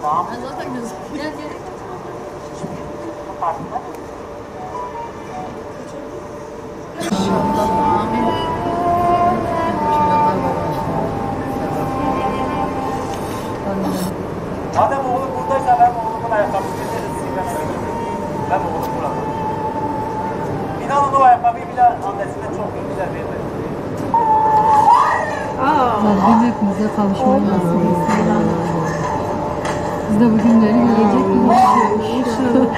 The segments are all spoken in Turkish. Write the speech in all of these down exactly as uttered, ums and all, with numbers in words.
Tamam. Ben zaten gözüm. Gel gel. Farklı. İnşallah. Amin. Madem oğlum buradaysa ben oğlumun ayakkabısını getiririz. Ben oğlum burada. İnanın o ayakkabıyı bile annesine çok güzel verdi. Rabbim hepimize kavuşmayı nasip etsin. Biz de bu günleri görecek miyiz?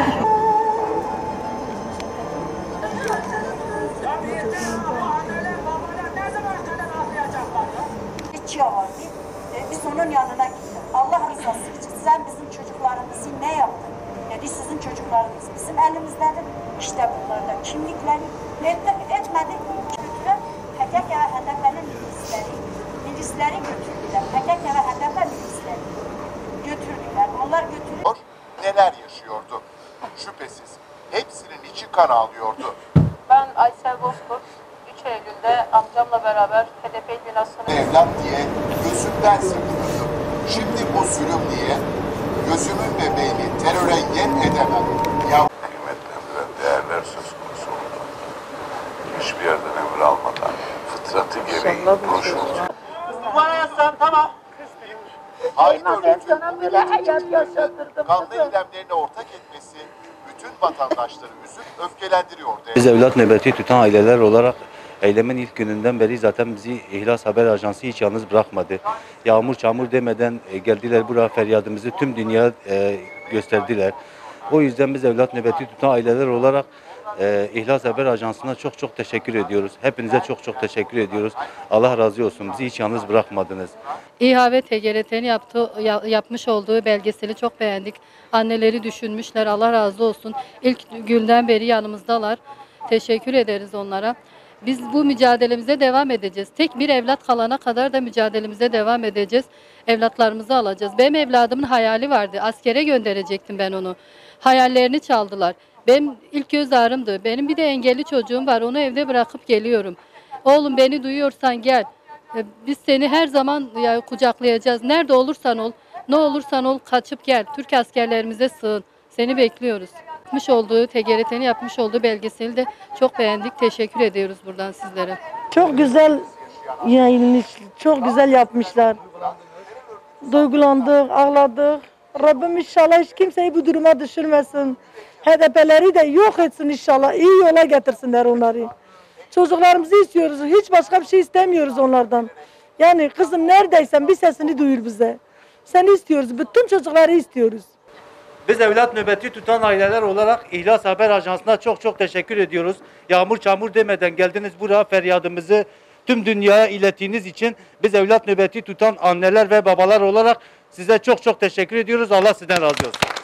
Geçiyor abi. E, biz onun yanına gittik. Allah rızası için sen bizim çocuklarımızı ne yaptın? Dedi sizin çocuklarınız bizim elimizdedir. İşte bunlarda kimlikleri etti, etmedi. Götüren P K K ve H D P'nin milisleri, milisleri götürdüler. P K K ve H D P milisleri götürdüler. Onlar götürüp neler yaşıyordu? Şüphesiz hepsinin içi kan ağlıyordu. Ben Aysel Bozkurt, üç Eylül'de amcamla beraber H D P binasını... Evlat diye gözümden sıkılırdım. Şimdi bu zulüm diye gözümün bebeğini teröre yem edemem. Ya kıymetlendirilen değerler söz konusu oldu. Hiçbir yerden emir almadan fıtratı gereği konuşuldu. Duvara yazsam tamam. hain örgütün bu milletin kanlı eylemlerine ortak etmesi bütün vatandaşları üzüp öfkelendiriyordu. Biz evlat nöbeti tutan aileler olarak eylemin ilk gününden beri zaten bizi İhlas Haber Ajansı hiç yalnız bırakmadı. Yağmur çamur demeden geldiler buraya, feryadımızı tüm dünya gösterdiler. O yüzden biz evlat nöbeti tutan aileler olarak e, İhlas Haber Ajansı'na çok çok teşekkür ediyoruz. Hepinize çok çok teşekkür ediyoruz. Allah razı olsun. Bizi hiç yalnız bırakmadınız. İHA ve T G R T'nin yaptığı, yapmış olduğu belgeseli çok beğendik. Anneleri düşünmüşler. Allah razı olsun. İlk günden beri yanımızdalar. Teşekkür ederiz onlara. Biz bu mücadelemize devam edeceğiz. Tek bir evlat kalana kadar da mücadelemize devam edeceğiz. Evlatlarımızı alacağız. Benim evladımın hayali vardı. Askere gönderecektim ben onu. Hayallerini çaldılar. Benim ilk göz ağrımdı. Benim bir de engelli çocuğum var. Onu evde bırakıp geliyorum. Oğlum beni duyuyorsan gel. Biz seni her zaman ya, kucaklayacağız. Nerede olursan ol, ne olursan ol kaçıp gel. Türk askerlerimize sığın. Seni bekliyoruz. Yapmış olduğu, T G R T'nin yapmış olduğu belgeseli de çok beğendik. Teşekkür ediyoruz buradan sizlere. Çok güzel yayınlanmış, çok güzel yapmışlar. Duygulandık, ağladık. Rabbim inşallah hiç kimseyi bu duruma düşürmesin. H D P'leri de yok etsin inşallah. İyi yola getirsinler onları. Çocuklarımızı istiyoruz. Hiç başka bir şey istemiyoruz onlardan. Yani kızım neredeysen bir sesini duyur bize. Seni istiyoruz. Bütün çocukları istiyoruz. Biz evlat nöbeti tutan aileler olarak İhlas Haber Ajansı'na çok çok teşekkür ediyoruz. Yağmur çamur demeden geldiniz buraya, feryadımızı tüm dünyaya ilettiğiniz için biz evlat nöbeti tutan anneler ve babalar olarak size çok çok teşekkür ediyoruz. Allah sizden razı olsun.